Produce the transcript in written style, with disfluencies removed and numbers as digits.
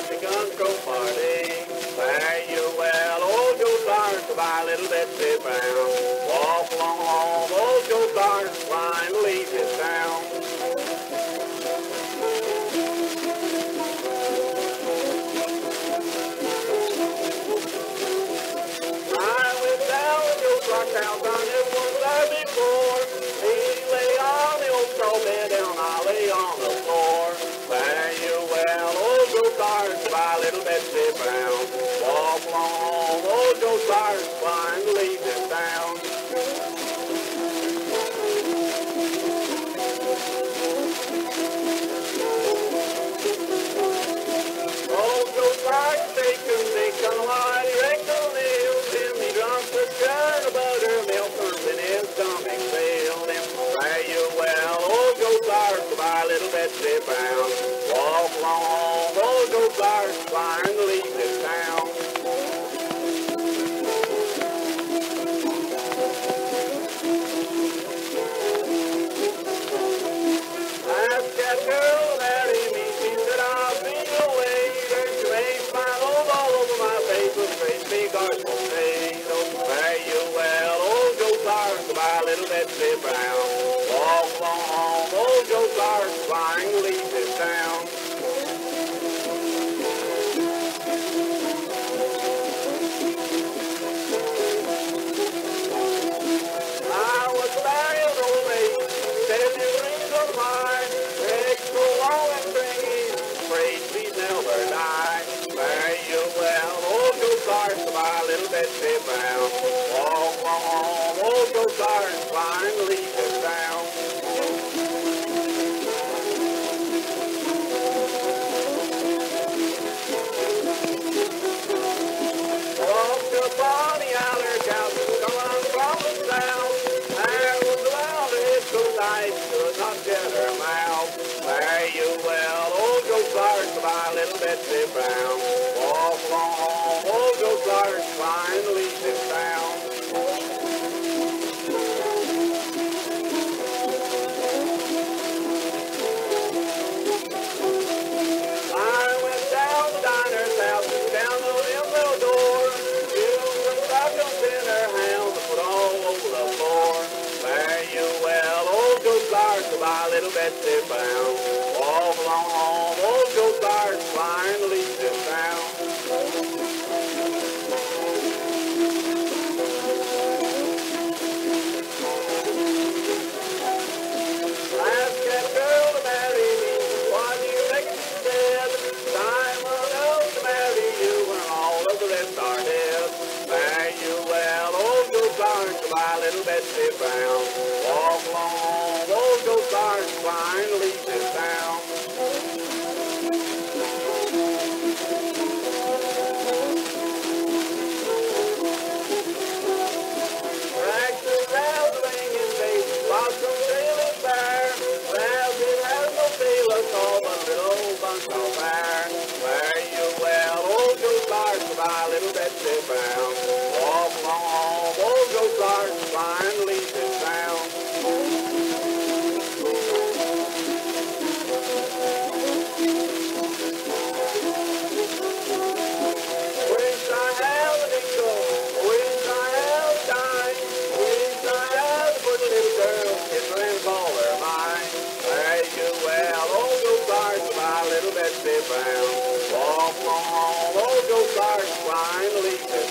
the guns go party. Fare you well, old Joe Stars, goodbye, little Betsy Brown. Walk along home, old Joe Stars, flying to leave this town. I went down with Joe Clark's house, I never was there before. He lay on the old straw bed down, I lay on the floor. Fare you well, old Joe Stars, goodbye, little Betsy Brown. Walk along home, old Joe Stars, flying to leave this town. Old Joe Stars, bacon, white, rectal nails, Jimmy drunk the skirt of buttermilk, turns in his stomach failed him. Fare you well, old Joe Stars, goodbye, little Betsy Brown. Walk along home, old Joe Stars, flying to leave this town. Ask that girl that he meets, she said, I'll be a waiter. She may smile all over my face with great big artful potatoes. Fare you well, old Joe Stars, goodbye, little Betsy Brown. Walk along home, old Joe Stars, flying to leave this town. I was married an old lady, said you rings on mine. Legs so long and stringy, afraid she'd never die. Fare you well, old Joe Stars, goodbye, little Betsy Brown. Walk along home, old Joe Stars, flying to leave this town. Walked upon the outer couch, coming from the south. There was a loud head so nice, could not get her mouth. Fare you well, old Joe Stars, goodbye, little Betsy Brown. Walk along home, old Joe Stars, flying to leave this town. I went down the diner's house and down the window door. Used some stockings in her hands and put all over the floor. Fare you well, old Joe Stars, goodbye, little Betsy Brown. Walk along home, old Joe Stars, flying to leave this town. Ask that girl to marry me, what do you think she said? Time enough to marry you when all of the rest are dead. Fare you well, old Joe Stars, goodbye, little Betsy Brown. Walk along home, old Joe Stars, flying to leave this town. Tractor bells ringing, baby, blossom sailing fair. Rabbit has no sailor, called a little bunch of fair. Fare you well, old Joe Stars, goodbye, little Betsy Brown. Walk along home, old Joe Stars, flying to leave this town. Wish I had a nickel, wish I had a dime, wish I had a good little girl, kiss her and call her mine. Fare you well, old Joe Stars, goodbye, little Betsy Brown. Walk along home, old Joe Stars, flying to leave this